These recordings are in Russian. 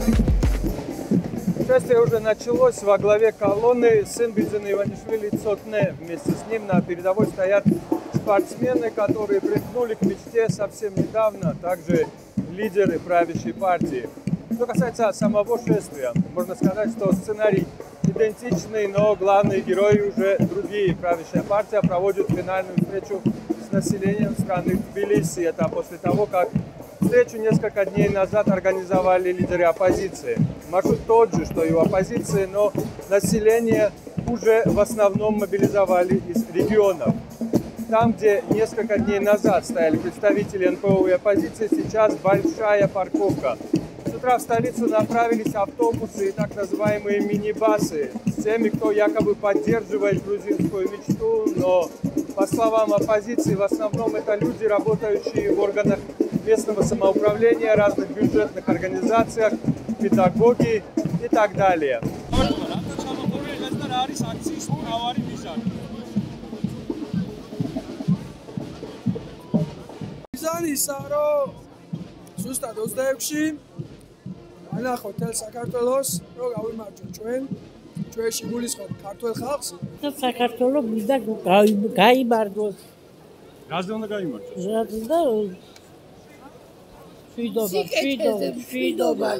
Шествие уже началось. Во главе колонны сын Бензина Иванишвили Цотне. Вместе с ним на передовой стоят спортсмены, которые примкнули к мечте совсем недавно, также лидеры правящей партии. Что касается самого шествия, можно сказать, что сценарий идентичный, но главные герои уже другие. Правящая партия проводит финальную встречу с населением страны Тбилиси. Это после того, как встречу несколько дней назад организовали лидеры оппозиции. Маршрут тот же, что и у оппозиции, но население уже в основном мобилизовали из регионов. Там, где несколько дней назад стояли представители НПО и оппозиции, сейчас большая парковка. С утра в столицу направились автобусы и так называемые мини-басы с теми, кто якобы поддерживает грузинскую мечту, но, по словам оппозиции, в основном это люди, работающие в органах местного самоуправления, разных бюджетных организациях, педагоги и так далее. ზუსტად 26-ში ანახოთ თელ საქართველოს, რომ გავიმარჯვოთ ჩვენში გულისხმობ ქართულ ხალხს. საქართველო მინდა გაიმარჯვოს. რაზე უნდა გაიმარჯვოს? და შვიდობა.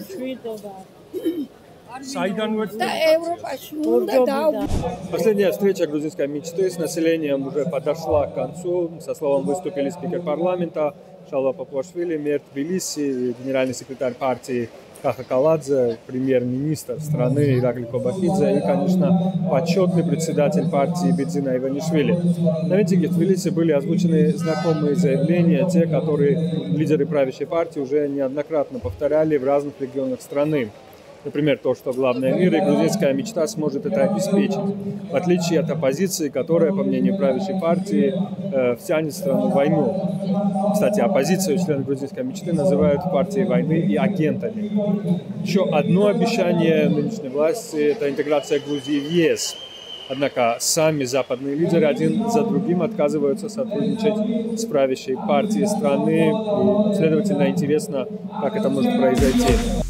Последняя встреча грузинской мечты с населением уже подошла к концу. Со словом выступили спикер парламента Шалва Папуашвили, мэр Тбилиси, генеральный секретарь партии Каха Каладзе, премьер-министр страны Иракли Кобахидзе и, конечно, почетный председатель партии Бензина Иванишвили. На митинге в Тбилиси были озвучены знакомые заявления, те, которые лидеры правящей партии уже неоднократно повторяли в разных регионах страны. Например, то, что главная мира и грузинская мечта сможет это обеспечить, в отличие от оппозиции, которая, по мнению правящей партии, втянет страну в войну. Кстати, оппозицию члены грузинской мечты называют партией войны и агентами. Еще одно обещание нынешней власти – это интеграция Грузии в ЕС. Однако сами западные лидеры один за другим отказываются сотрудничать с правящей партией страны. И, следовательно, интересно, как это может произойти.